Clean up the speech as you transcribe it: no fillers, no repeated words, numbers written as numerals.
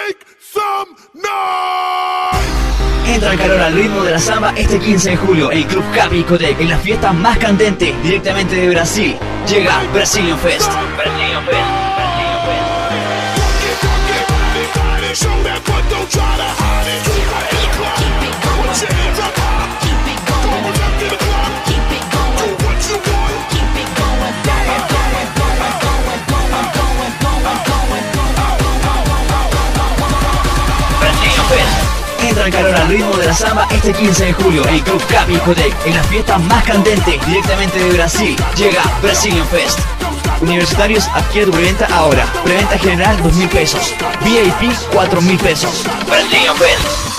Make some noise. Entra en calor al ritmo de la samba este 15 de julio en el Club Capi Discoteca, en la fiesta más candente directamente de Brasil. Llega Brazilian Fest. Brazilian Fest. Show that butt, don't try to hide it. Keep it in the club. Put your hands up high. Keep it going. Going up in the club. Keep it going. Do what you want. Keep it going. Going, going, going, going, going, going, going, going. Brazilian Fest. Entra en calor al ritmo de la samba este 15 de julio en el Club Capi Discoteca, en la fiesta más candente directamente de Brasil. Llega Brazilian Fest. Universitarios, adquiere tu preventa ahora. Preventa general 2.000 pesos. VIP 4.000 pesos. Brazilian Fest.